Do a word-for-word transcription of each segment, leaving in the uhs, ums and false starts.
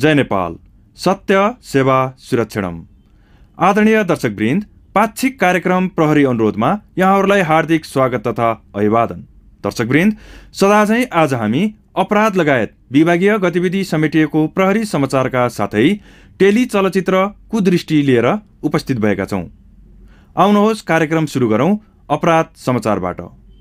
जय नेपाल, सत्य सेवा सुरक्षणम। आदरणीय दर्शकवृन्द, पाक्षिक कार्यक्रम प्रहरी अनुरोधमा यहाँहरूलाई हार्दिक स्वागत तथा अभिवादन। दर्शकवृन्द, सदाझै आज हामी अपराध लगायत विभागीय गतिविधि समेटिएको प्रहरी समाचारका साथै टेली चलचित्र कुदृष्टि लिएर उपस्थित भएका छौं। आउनुहोस् कार्यक्रम सुरु गरौं अपराध समाचारबाट।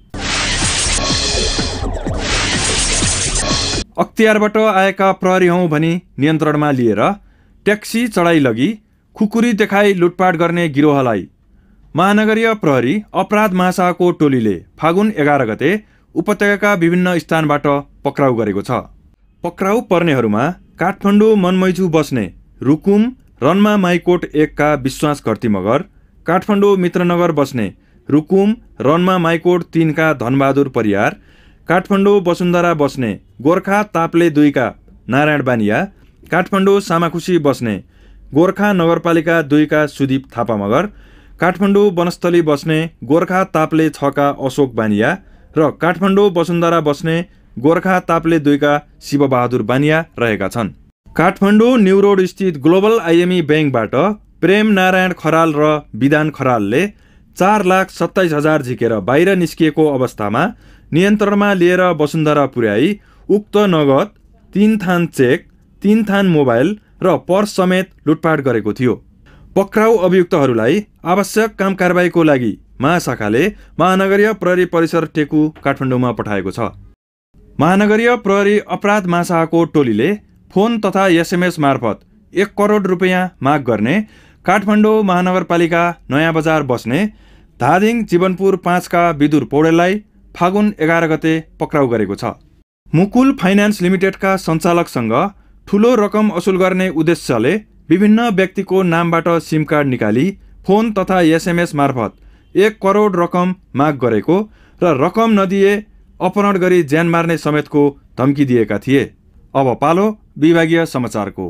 अख्तियारबाट आएका प्रहरी हौं भनी नियन्त्रणमा लिएर ट्याक्सी चढाइ लगी खुकुरी देखाई लुटपाट गर्ने गिरोहलाई महानगरीय प्रहरी अपराध महाशाखाको टोलीले फागुन एघार गते उपत्यकाका विभिन्न स्थानबाट पक्राउ गरेको छ। पक्राउ पर्नेहरूमा काठमाडौँ मनमैजु बस्ने रुकुम रनमा माइकोट एकका विश्वास घरती मगर, काठमाडौँ मित्रनगर बस्ने रुकुम रनमा माइकोट तीनका धनबहादुर परियार, काठमाडौँ वसुन्धरा बस्ने गोर्खा ताप्ले दुईका नारायण बानिया, काठमाडौँ सामाखुसी बस्ने गोर्खा नगरपालिका दुईका सुदीप थापा मगर, काठमाडौँ वनस्थली बस्ने गोर्खा ताप्ले छका अशोक बानिया र काठमाडौँ वसुन्धरा बस्ने गोर्खा ताप्ले दुईका शिवबहादुर बानिया रहेका छन्। काठमाडौँ न्यू रोड स्थित ग्लोबल आइएमई ब्याङ्कबाट प्रेम नारायण खराल र विधान खरालले चार लाख सत्ताइस हजार झिकेर बाहिर निस्किएको अवस्थामा नियन्त्रणमा लिएर वसुन्धरा पुर्याई उक्त नगद, तीन थान चेक, तीन थान मोबाइल र पर्स समेत लुटपाट गरेको थियो। पक्राउ अभियुक्तहरूलाई आवश्यक काम कारबाहीको लागि महाशाखाले महानगरीय प्रहरी परिसर टेकु काठमाडौँमा पठाएको छ। महानगरीय प्रहरी अपराध महाशाखाको टोलीले फोन तथा एसएमएस मार्फत एक करोड रुपियाँ माग गर्ने काठमाडौँ महानगरपालिका नयाँ बजार बस्ने धादिङ जीवनपुर पाँचका विदुर पौडेललाई फागुन एघार गते पक्राउ गरेको छ। मुकुल फाइनान्स लिमिटेडका सञ्चालकसँग ठूलो रकम असुल गर्ने उद्देश्यले विभिन्न व्यक्तिको नामबाट सिम कार्ड निकाली फोन तथा एसएमएस मार्फत एक करोड रकम माग गरेको र रकम नदिए अपहरण गरी ज्यान मार्ने समेतको धम्की दिएका थिए। अब पालो विभागीय समाचारको।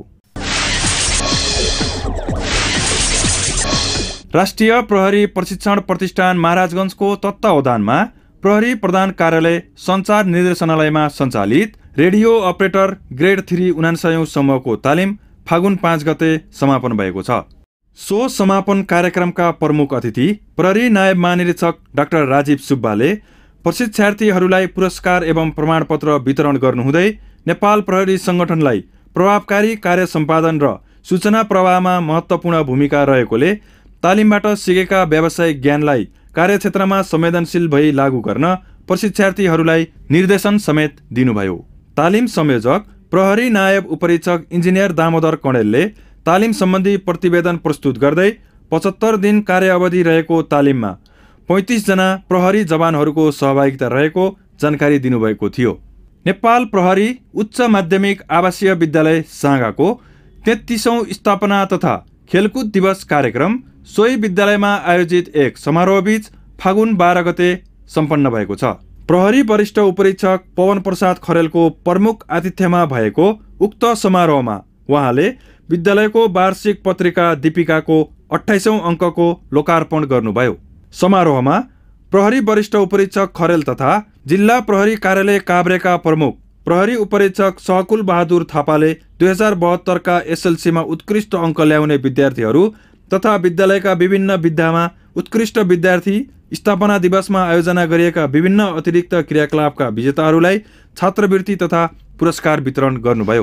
राष्ट्रिय प्रहरी प्रशिक्षण प्रतिष्ठान महाराजगञ्जको तत्त्वावधानमा प्रहरी प्रधान कार्यालय सञ्चार निर्देशनालयमा सञ्चालित रेडियो अपरेटर ग्रेड थ्री उनान्सयौं समूहको तालिम फागुन पाँच गते समापन भएको छ। सो समापन कार्यक्रमका प्रमुख अतिथि प्रहरी नायब महानिरीक्षक डाक्टर राजीव सुब्बाले प्रशिक्षार्थीहरूलाई पुरस्कार एवं प्रमाणपत्र वितरण गर्नुहुँदै नेपाल प्रहरी संगठनलाई प्रभावकारी कार्य सम्पादन र सूचना प्रवाहमा महत्त्वपूर्ण भूमिका रहेकोले तालिमबाट सिकेका व्यावसायिक ज्ञानलाई कार्यक्षेत्रमा संवेदनशील भई लागू गर्न प्रशिक्षार्थीहरूलाई निर्देशन समेत दिनुभयो। तालिम संयोजक प्रहरी नायब उपरीक्षक इन्जिनियर दामोदर कणेलले तालिम सम्बन्धी प्रतिवेदन प्रस्तुत गर्दै पचहत्तर दिन कार्य अवधि रहेको तालिममा पैँतिस जना प्रहरी जवानहरूको सहभागिता रहेको जानकारी दिनुभएको थियो। नेपाल प्रहरी उच्च माध्यमिक आवासीय विद्यालय साँगाको तेत्तीसौं स्थापना तथा खेलकुद दिवस कार्यक्रम सोही विद्यालयमा आयोजित एक समारोहबीच फागुन बाह्र गते सम्पन्न भएको छ। प्रहरी वरिष्ठ उपरीक्षक पवन प्रसाद खरेलको प्रमुख आतिथ्यमा भएको उक्त समारोहमा उहाँले विद्यालयको वार्षिक पत्रिका दीपिकाको अठाइसौं अङ्कको लोकार्पण गर्नुभयो। समारोहमा प्रहरी वरिष्ठ उपरीक्षक खरेल तथा जिल्ला प्रहरी कार्यालय काभ्रेका प्रमुख प्रहरी उपरीक्षक सहकुल बहादुर थापाले दुई हजार बहत्तरका एसएलसीमा उत्कृष्ट अङ्क ल्याउने विद्यार्थीहरू तथा विद्यालयका विभिन्न विधामा उत्कृष्ट विद्यार्थी, स्थापना दिवसमा आयोजना गरिएका विभिन्न अतिरिक्त क्रियाकलापका विजेताहरूलाई छात्रवृत्ति तथा पुरस्कार वितरण गर्नुभयो।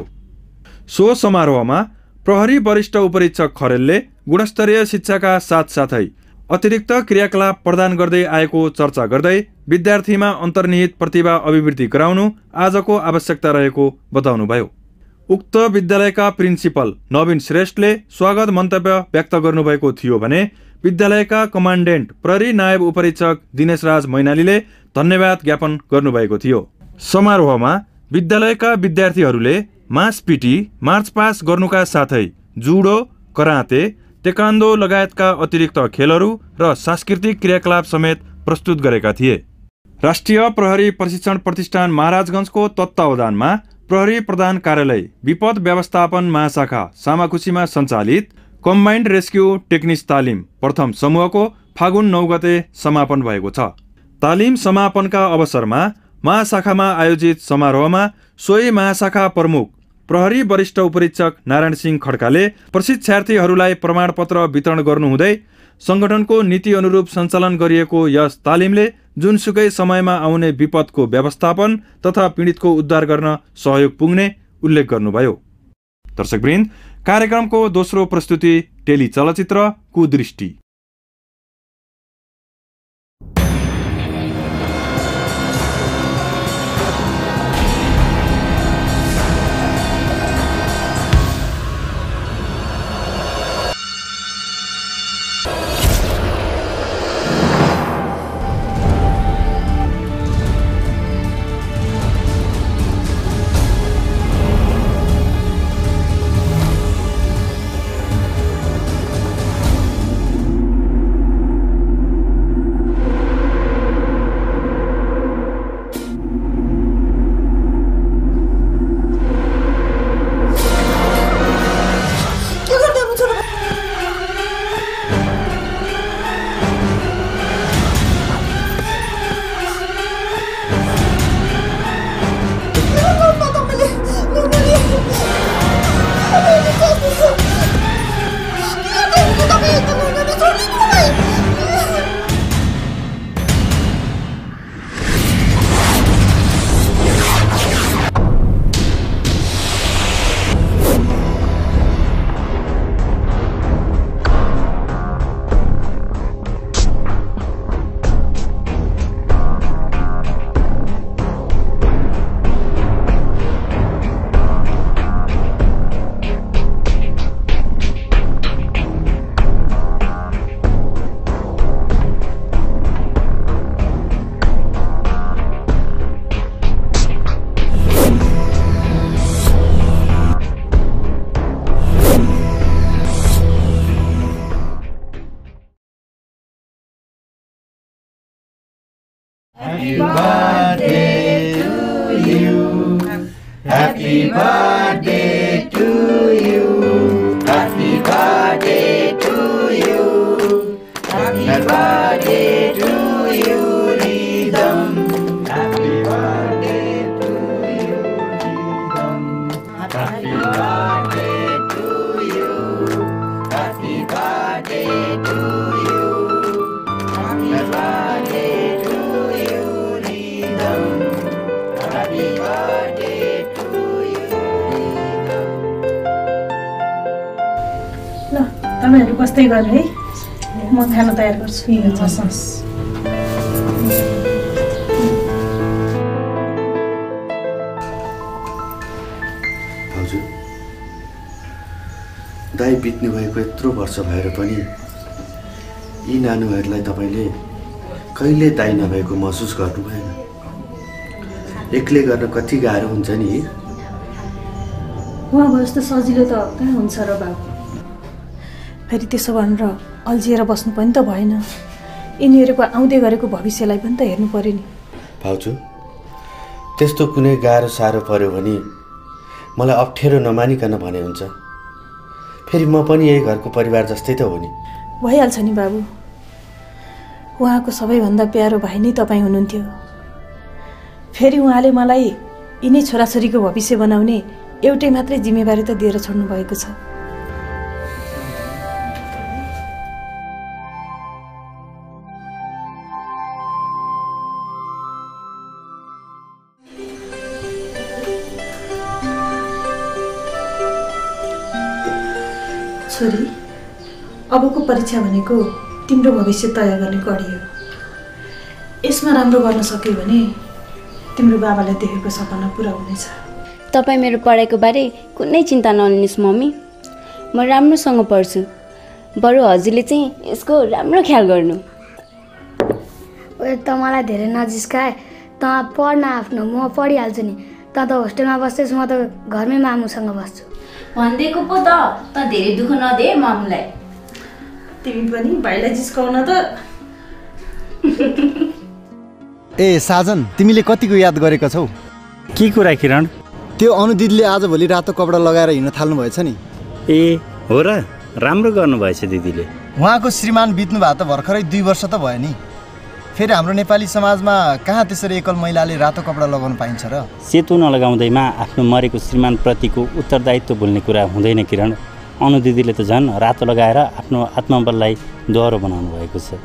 सो समारोहमा प्रहरी वरिष्ठ उपरीक्षक खरेलले गुणस्तरीय शिक्षाका साथसाथै अतिरिक्त क्रियाकलाप प्रदान गर्दै आएको चर्चा गर्दै विद्यार्थीमा अन्तर्निहित प्रतिभा अभिवृद्धि गराउनु आजको आवश्यकता रहेको बताउनुभयो। उक्त विद्यालयका प्रिन्सिपल नवीन श्रेष्ठले स्वागत मन्तव्य व्यक्त गर्नुभएको थियो भने विद्यालयका कमान्डेन्ट प्रहरी नायब उपरीक्षक दिनेश राज मैनालीले धन्यवाद ज्ञापन गर्नुभएको थियो। समारोहमा विद्यालयका विद्यार्थीहरूले मासपिटी, मार्च पास गर्नुका साथै जुडो, कराते, तेक्वान्दो लगायतका अतिरिक्त खेलहरू र सांस्कृतिक क्रियाकलाप समेत प्रस्तुत गरेका थिए। राष्ट्रिय प्रहरी प्रशिक्षण प्रतिष्ठान महाराजगञ्जको तत्त्वावधानमा प्रहरी प्रधान कार्यालय विपद व्यवस्थापन महाशाखा सामाखुसीमा सञ्चालित कम्बाइन्ड रेस्क्यु टेक्निक्स तालिम प्रथम समूहको फागुन नौ गते समापन भएको छ। तालिम समापनका अवसरमा महाशाखामा आयोजित समारोहमा सोही महाशाखा प्रमुख प्रहरी वरिष्ठ उपरीक्षक नारायण सिंह खड्काले प्रशिक्षार्थीहरूलाई प्रमाणपत्र वितरण गर्नुहुँदै संगठनको नीति अनुरूप सञ्चालन गरिएको यस तालिमले जुनसुकै समयमा आउने विपदको व्यवस्थापन तथा पीडितको उद्धार गर्न सहयोग पुग्ने उल्लेख गर्नुभयो। दर्शकवृन्द, कार्यक्रमको दोस्रो प्रस्तुति टेली चलचित्र कुदृष्टि। Happy birthday to you. Happy birthday to you. Happy birthday to you. Happy birthday to you, Rhythm. Happy birthday to you, Rhythm. Happy birthday to you. Happy birthday to you. Happy birthday to you, Rhythm. Happy birthday to you, Rhythm. ल तपाईहरु बस्दै गर्नु है, म खाना तयार गर्छु। हस् हस्। हजुर, दाइ बित्नु भएको यत्रो वर्ष भएर पनि यी नानीहरूलाई तपाईले कहिले दाइ नभएको महसुस गर्नु भएन। एक्लै गर्न कति गाह्रो हुन्छ नि। उहाँ जस्तो सजिलो त कहाँ हुन्छ र बाबु। फेरि त्यसो भनेर अल्झिएर बस्नु पनि त भएन। यिनीहरूको आउँदै गरेको भविष्यलाई पनि त हेर्नु पर्यो नि। भाउजू, त्यस्तो कुनै गाह्रो साह्रो पर्यो भने मलाई अप्ठ्यारो नमानिकन भने हुन्छ। फेरि म पनि यही घरको परिवार जस्तै त हो नि। भइहाल्छ नि बाबु। उहाँको सबैभन्दा प्यारो भाइ नै तपाईँ हुनुहुन्थ्यो। फेरि उहाँले मलाई यिनै छोराछोरीको भविष्य बनाउने एउटै मात्रै जिम्मेवारी त दिएर छोड्नु भएको छ। छोरी, अबको परीक्षा भनेको तिम्रो भविष्य तय गर्ने कडी हो। यसमा राम्रो गर्न सक्यो भने तिम्रो बाबाले देखेको सपना पुरा हुनेछ। तपाईँ मेरो पढाइको बारे कुनै चिन्ता नलिनुहोस् मम्मी। म राम्रोसँग पढ्छु। बरु हजुरले चाहिँ यसको राम्रो ख्याल गर्नु। ओ त मलाई धेरै नजिस्काए। त पढ्न आफ्नो, म पढिहाल्छु नि। त त होस्टेलमा बस्दैछु, म त घरमै मामुसँग बस्छु। भनिदिएको पो त, त धेरै दुःख नदे मामुलाई। तिमी पनि भाइलाई जिस्काउन त। ए साजन, तिमीले कतिको याद गरेका छौ? के कुरा किरण? त्यो अनुदिदीले आजभोलि रातो कपडा लगाएर हिँड्न थाल्नु भएछ नि। ए हो र, राम्रो गर्नुभएछ दिदीले। उहाँको श्रीमान बित्नु भएको त भर्खरै दुई वर्ष त भयो नि। फेरि हाम्रो नेपाली समाजमा कहाँ त्यसरी एकल महिलाले रातो कपडा लगाउन पाइन्छ र? सेतो नलगाउँदैमा आफ्नो मरेको श्रीमानप्रतिको उत्तरदायित्व बोल्ने कुरा हुँदैन किरण। अनु दिदीले त झन् रातो लगाएर आफ्नो आत्मबललाई दोहोरो बनाउनु भएको छ।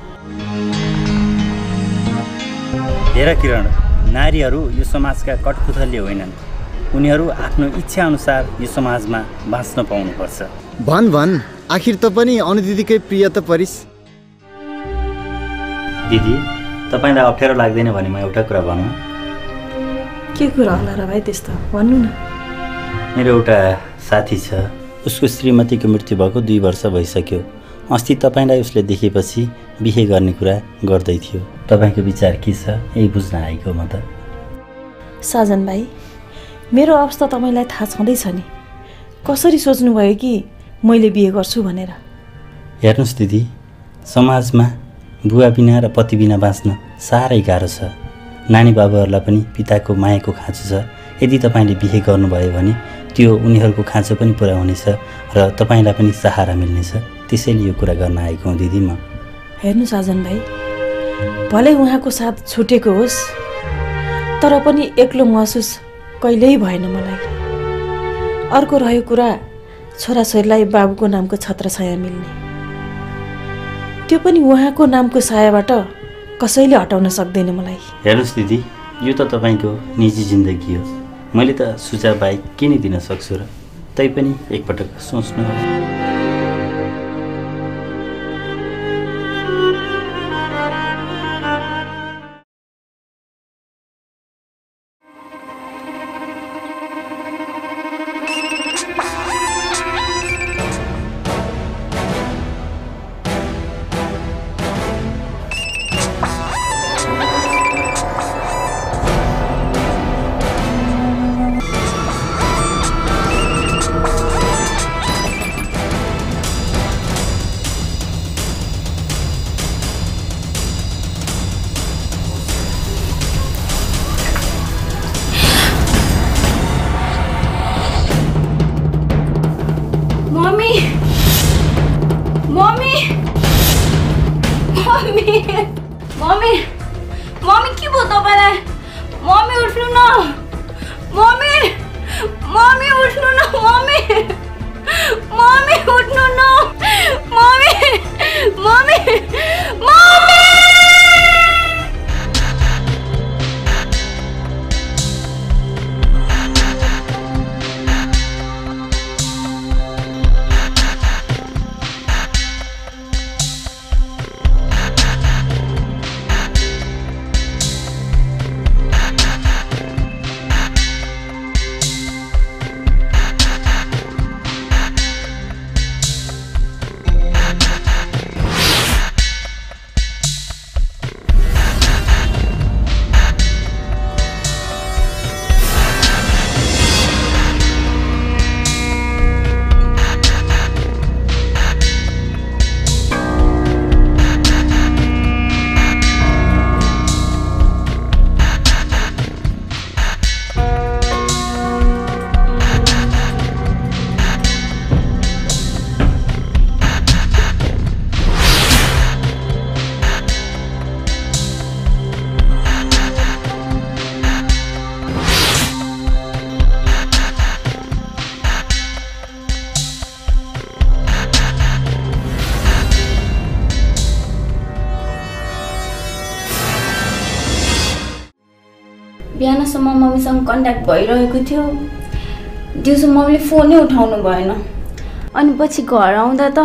हेर किरण, नारीहरू यो समाजका कठपुतली होइनन्। उनीहरू आफ्नो इच्छाअनुसार यो समाजमा बाँच्न पाउनुपर्छ। भन भन, आखिर त पनि अनु दिदीकै प्रिय त परिस्। दिदी, तपाईँलाई अप्ठ्यारो लाग्दैन भने म एउटा कुरा भनौँ? के कुरा होला र भाइ त्यस्तो? भन्नु न। मेरो एउटा साथी छ, उसको श्रीमतीको मृत्यु भएको दुई वर्ष भइसक्यो। अस्ति तपाईँलाई उसले देखेपछि बिहे गर्ने कुरा गर्दै थियो। तपाईँको विचार के छ यही बुझ्न आएको म त। साजन भाइ, मेरो अवस्था तपाईँलाई थाहा छँदैछ नि। कसरी सोच्नुभयो कि मैले बिहे गर्छु भनेर? हेर्नुहोस् दिदी, समाजमा बुवा बिना र पति बिना बाँच्न साह्रै गाह्रो छ। नानी बाबुहरूलाई पनि पिताको मायाको खाँचो छ। यदि तपाईँले बिहे गर्नुभयो भने त्यो उनीहरूको खाँचो पनि पुरा हुनेछ र तपाईँलाई पनि सहारा मिल्नेछ। त्यसैले यो कुरा गर्न आएको हुँ दिदी म। हेर्नु साजन भाइ, भलै उहाँको साथ छुटेको होस्, तर पनि एक्लो महसुस कहिल्यै भएन मलाई। अर्को रह्यो कुरा छोराछोरीलाई बाबुको नामको छत्रछाया मिल्ने, त्यो पनि उहाँको नामको सायाबाट कसैले हटाउन सक्दैन मलाई। हेर्नुहोस् दिदी, यो त तपाईँको निजी जिन्दगी हो। मैले त सुझाव बाहेक के नै दिन सक्छु र? तैपनि एकपटक सोच्नुहोस्। बिहानसम्म मम्मीसँग कन्ट्याक्ट भइरहेको थियो। दिउँसो मम्मीले फोनै उठाउनु भएन। अनि पछि घर आउँदा त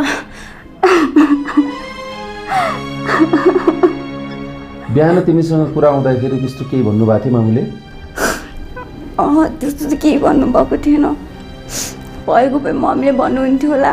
बिहान तिमीसँग कुरा आउँदाखेरि त्यस्तो केही भन्नुभएको थियो मम्मीले? अँ, त्यस्तो त केही भन्नुभएको थिएन। भएको भए मम्मीले भन्नुहुन्थ्यो होला।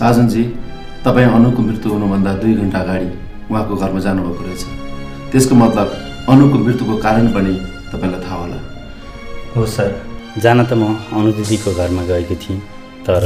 साजनजी, तपाईँ अनुको मृत्यु हुनुभन्दा दुई घन्टा अगाडि उहाँको घरमा जानुभएको रहेछ। त्यसको मतलब अनुको मृत्युको कारण पनि तपाईँलाई थाहा होला। हो सर, जान त म अनु दिदीको घरमा गएको थिएँ, तर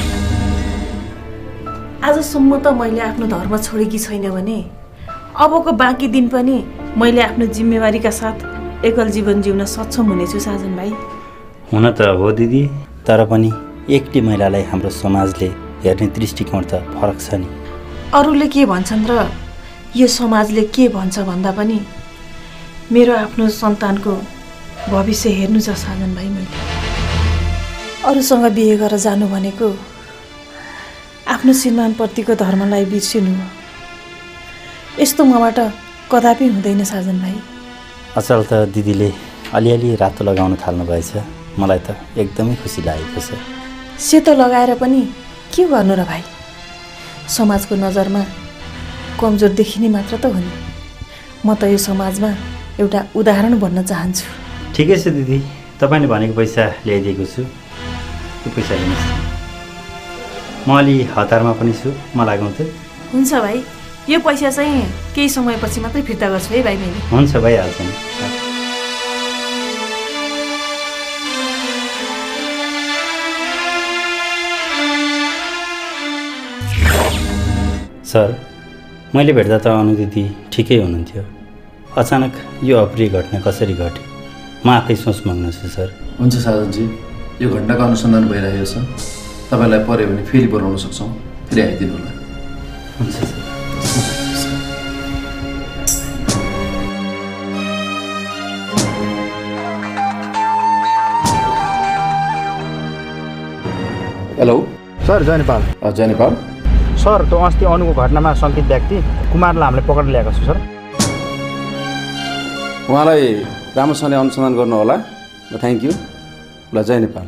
आजसम्म त मैले आफ्नो धर्म छोडेकी छैन भने अबको बाँकी दिन पनि मैले आफ्नो जिम्मेवारीका साथ एकल जीवन जिउन सक्षम हुनेछु साजन भाइ। हुन त हो दिदी, तर पनि एक्लै महिलालाई हाम्रो समाजले हेर्ने दृष्टिकोण त फरक छ नि। अरूले के भन्छन् र यो समाजले के भन्छ भन्दा पनि मेरो आफ्नो सन्तानको भविष्य हेर्नु छ साजन भाइ। मैले अरूसँग बिहे गरेर जानु भनेको आफ्नो श्रीमानप्रतिको धर्मलाई बिर्सिनु हो। यस्तो मबाट कदापि हुँदैन साजन भाइ। अचल त दिदीले अलिअलि रातो लगाउन थाल्नु भएछ, मलाई त एकदमै खुसी लागेको छ। सेतो लगाएर पनि के गर्नु र भाइ, समाजको नजरमा कमजोर देखिने मात्र त हो नि। म त यो समाजमा एउटा उदाहरण बन्न चाहन्छु। ठिकै छ दिदी, तपाईँले भनेको पैसा ल्याइदिएको छु, त्यो पैसा लिनुहोस्। म अलि हतारमा पनि छु, मलाई गाउँ त। हुन्छ भाइ, यो पैसा चाहिँ केही समयपछि मात्रै फिर्ता गर्छु है भाइ मैले। हुन्छ, भइहाल्छ नि। सर, मैले भेट्दा त अनु दिदी ठिकै हुनुहुन्थ्यो। अचानक यो अप्रिय घटना कसरी घट्यो, म आफै सोच मग्न छु सर। हुन्छ साजनजी, यो घटनाको अनुसन्धान भइरहेको छ। तपाईँलाई पर्यो भने फेरि बोलाउन सक्छौँ, फेरि आइदिनु होला। हुन्छ सर। हेलो सर, जय नेपाल। जय नेपाल सर। त्यो अस्ति अनुको घटनामा शङ्कित व्यक्ति कुमारलाई हामीले पक्रेर ल्याएको छु सर। उहाँलाई राम्रोसँगले अनुसन्धान गर्नु होला। ल, थ्याङ्क यू। ल, जय नेपाल।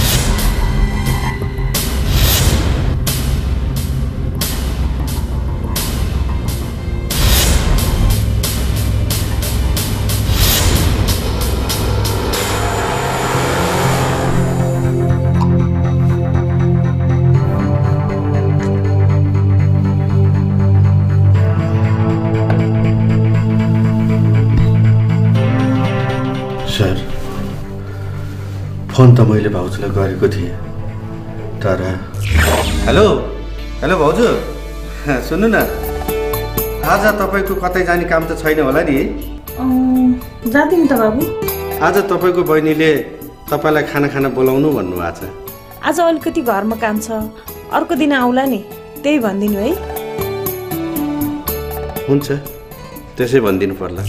फोन त मैले भाउजूलाई गरेको थिएँ, तर हेलो हेलो भाउजू, सुन्नु न, आज तपाईँको कतै जाने काम त छैन होला नि? जाँदिन त बाबु। आज तपाईँको बहिनीले तपाईँलाई खाना खाना बोलाउनु भन्नुभएको छ। आज अलिकति घरमा काम छ, अर्को दिन आउला नि, त्यही भनिदिनु है। हुन्छ, त्यसै भनिदिनु पर्ला।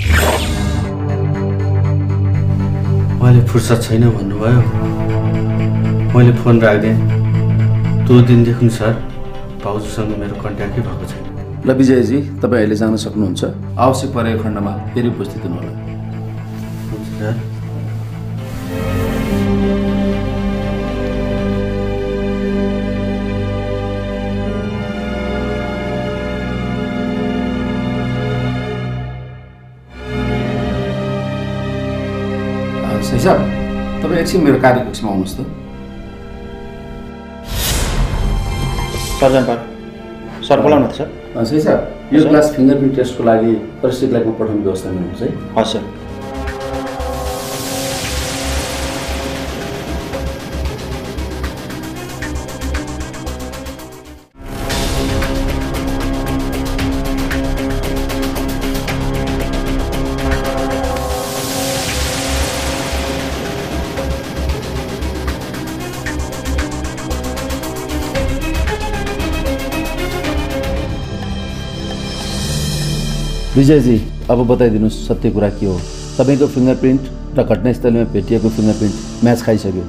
उहाँले फुर्सद छैन भन्नुभयो, मैले फोन राखिदिएँ। त्यो दिनदेखि सर भाउजूसँग मेरो कन्ट्याक्टै भएको छैन। ल विजयजी, तपाईँ अहिले जान सक्नुहुन्छ। आवश्यक परेको खण्डमा फेरि उपस्थित हुनुहोला। हुन्छ सर। साहब, तपाईँ एकछिन मेरो कार्यकक्षमा आउनुहोस् त। सर जनपाल, सर बोलाउनु त सर। सही साहब, यो क्लास फिङ्गरप्रिन्ट टेस्टको लागि प्रशिक्षकलाई पठाउने व्यवस्था गर्नुहोस् है। हस् सर। विजयजी, अब बताइदिनुहोस् सत्य कुरा के हो? तपाईँको फिङ्गरप्रिन्ट र घटनास्थलमा भेटिएको फिङ्गरप्रिन्ट म्याच खाइसक्यो।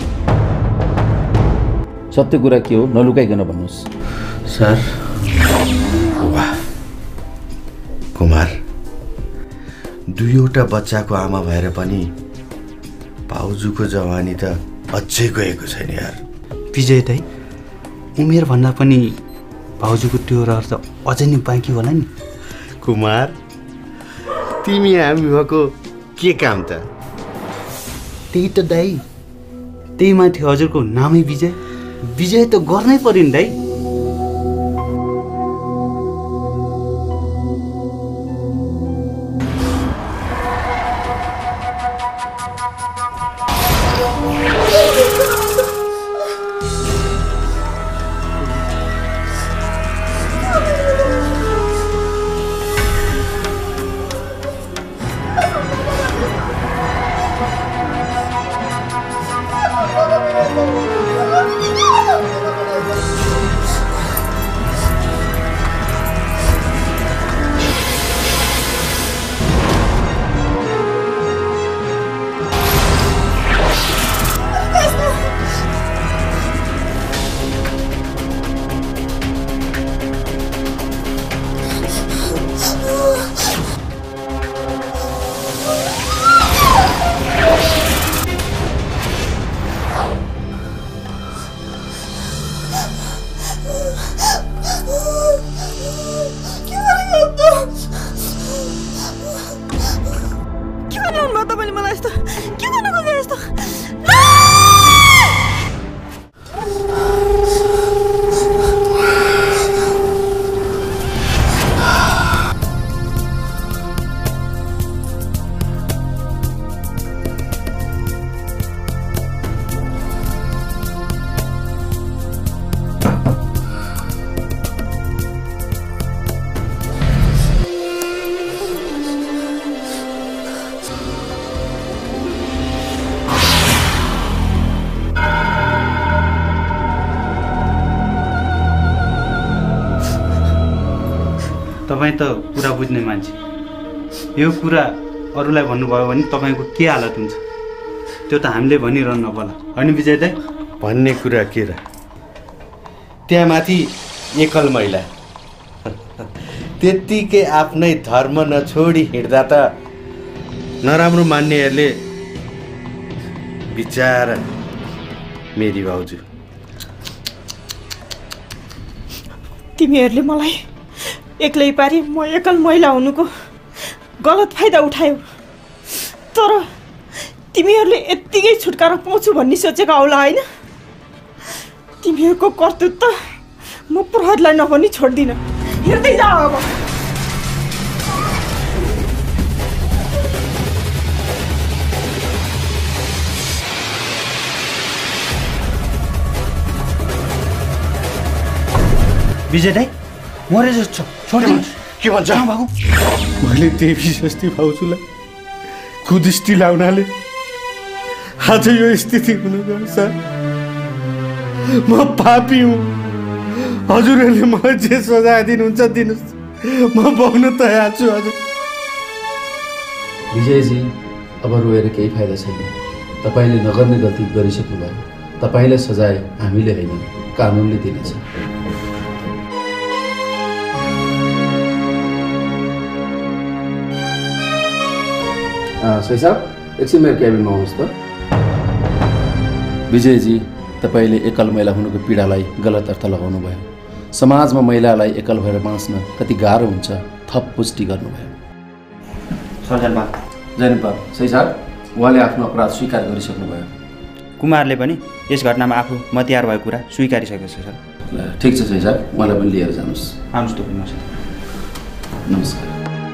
सत्य कुरा के हो, नलुकाइकन भन्नुहोस्। सर, वाह कुमार, दुईवटा बच्चाको आमा भएर पनि भाउजूको जवानी त अझै गएको छैन यार। विजय दाइ, उमेर भन्दा पनि भाउजूको त्यो रहर त अझै नै बाँकी होला नि। कुमार, तिमी हामी भएको के काम त? त्यही त दाइ, त्यही माथि हजुरको नामै विजय। विजय त गर्नै पर्यो नि दाइ। तपाईँ त कुरा बुझ्ने मान्छे, यो कुरा अरूलाई भन्नुभयो भने तपाईँको के हालत हुन्छ त्यो त हामीले भनिरहनु होला, होइन विजय दाइ? भन्ने कुरा के र, त्यहाँ माथि एकल महिला त्यत्तिकै आफ्नै धर्म नछोडी हिँड्दा त नराम्रो मान्नेहरूले विचार मेरी भाउजू। तिमीहरूले मलाई एक्लै पारी म एकल महिला हुनुको गलत फाइदा उठायौ, तर तिमीहरूले यत्तिकै छुटकारा पाउँछु भन्ने सोचेको होला, होइन? तिमीहरूको कर्तुत्व त म प्रहरीलाई नभनी छोड्दिनँ। हेर्दै जाऊ अब। विजय दाइ मरे जस्तो छोडिदिनुहोस्। के भन्छ बाबु? मैले देवी जस्ती भाउजूलाई कुदृष्टि लाउनाले आज यो स्थिति हुन गयो सर। म पापी हुँ, हजुरहरूले मलाई जे सजाय दिनुहुन्छ दिनुहोस्, म बग्न तयार छु हजुर। विजयजी, अब रोएर केही फाइदा छैन। तपाईँले नगर्ने गल्ती गरिसक्नु भयो। तपाईँलाई सजाय हामीले होइन, कानुनले दिनेछ। सही साहब, एकछिन मेरो क्याबिनमा आउनुहोस् त। विजयजी, तपाईँले एकल महिला हुनुको पीडालाई गलत अर्थ लगाउनु भयो। समाजमा महिलालाई एकल भएर बाँच्न कति गाह्रो हुन्छ थप पुष्टि गर्नुभयो। जयनपाल, सही साहब, उहाँले आफ्नो अपराध स्वीकार गरिसक्नुभयो। कुमारले पनि यस घटनामा आफू मतियार भएको कुरा स्वीकारिसकेको छ सर। ठिक छ सही साहब, उहाँलाई पनि लिएर जानुहोस्। आउनुहोस् तपाईँ मसित। नमस्कार।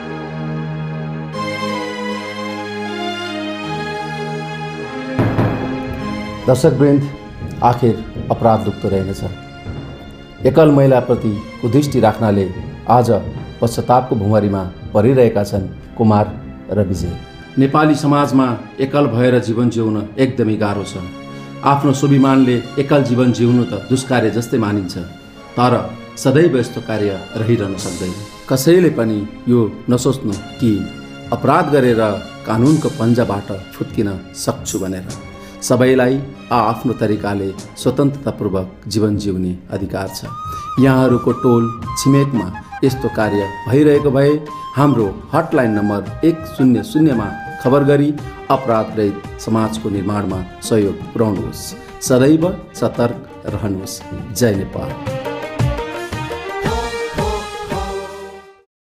दर्शकवृन्द, आखिर अपराध लुक्दो रहेनछ। एकल महिलाप्रति कुदृष्टि राख्नाले आज पश्चातापको भुमरीमा परिरहेका छन् कुमार र विजय। नेपाली समाजमा एकल भएर जीवन जिउन एकदमै गाह्रो छ। आफ्नो स्वाभिमानले एकल जीवन जिउनु त दुष्कार्य जस्तै मानिन्छ, तर सदैव यस्तो कार्य रहिरहन सक्दैन। कसैले पनि यो नसोच्नु कि अपराध गरेर कानुनको पन्जाबाट फुत्किन सक्छु भनेर। सबैलाई आआफ्नो तरिकाले स्वतन्त्रतापूर्वक जीवन जिउने अधिकार छ। यहाँहरूको टोल छिमेकमा यस्तो कार्य भइरहेको भए हाम्रो हटलाइन नम्बर एक शून्य शून्यमा खबर गरी अपराध रहित समाजको निर्माणमा सहयोग पुर्याउनुहोस्। सदैव सतर्क रहनुहोस्। जय नेपाल।